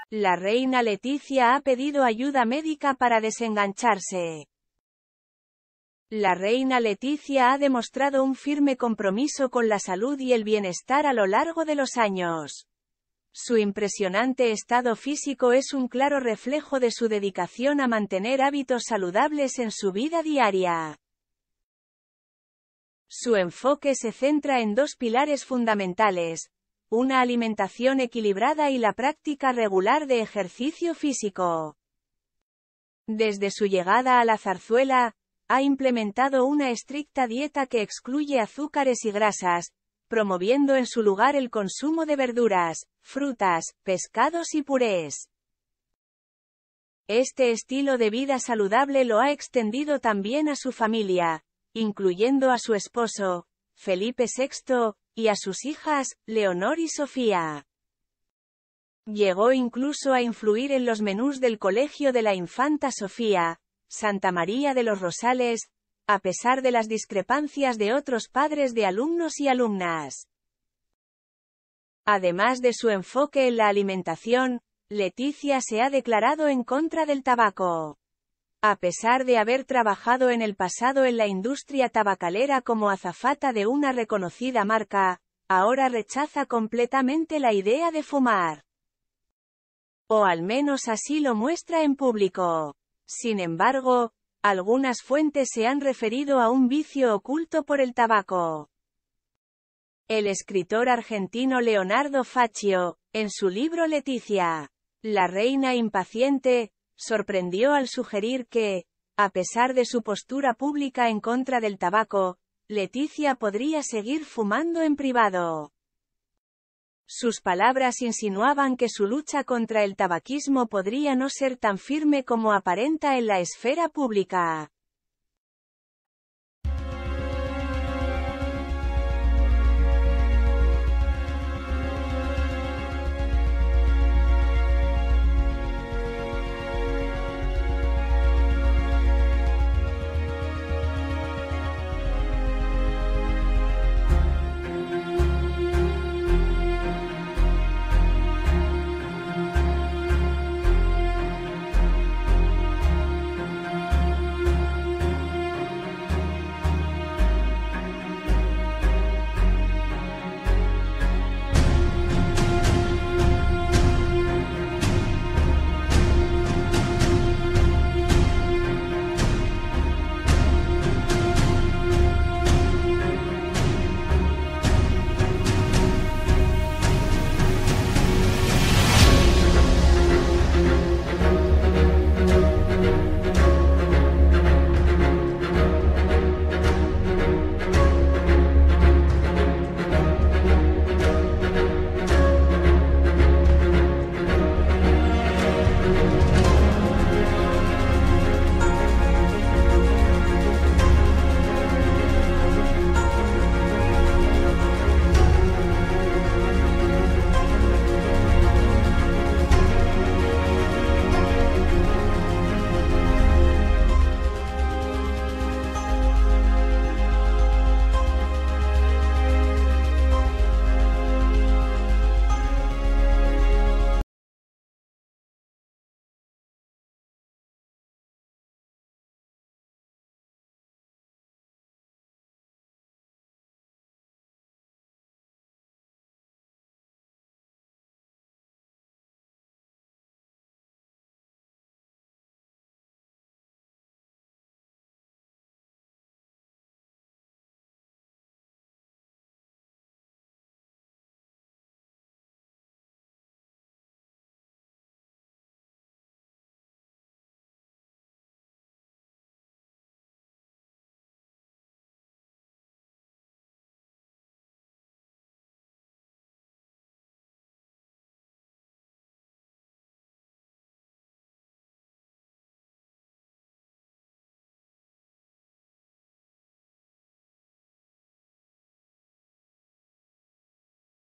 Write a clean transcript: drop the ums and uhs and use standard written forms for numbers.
La reina Letizia ha pedido ayuda médica para desengancharse. La reina Letizia ha demostrado un firme compromiso con la salud y el bienestar a lo largo de los años. Su impresionante estado físico es un claro reflejo de su dedicación a mantener hábitos saludables en su vida diaria. Su enfoque se centra en dos pilares fundamentales: una alimentación equilibrada y la práctica regular de ejercicio físico. Desde su llegada a la zarzuela, ha implementado una estricta dieta que excluye azúcares y grasas, promoviendo en su lugar el consumo de verduras, frutas, pescados y purés. Este estilo de vida saludable lo ha extendido también a su familia, incluyendo a su esposo, Felipe VI, y a sus hijas, Leonor y Sofía. Llegó incluso a influir en los menús del colegio de la infanta Sofía, Santa María de los Rosales, a pesar de las discrepancias de otros padres de alumnos y alumnas. Además de su enfoque en la alimentación, Letizia se ha declarado en contra del tabaco. A pesar de haber trabajado en el pasado en la industria tabacalera como azafata de una reconocida marca, ahora rechaza completamente la idea de fumar. O al menos así lo muestra en público. Sin embargo, algunas fuentes se han referido a un vicio oculto por el tabaco. El escritor argentino Leonardo Faccio, en su libro Letizia, la reina impaciente, sorprendió al sugerir que, a pesar de su postura pública en contra del tabaco, Letizia podría seguir fumando en privado. Sus palabras insinuaban que su lucha contra el tabaquismo podría no ser tan firme como aparenta en la esfera pública.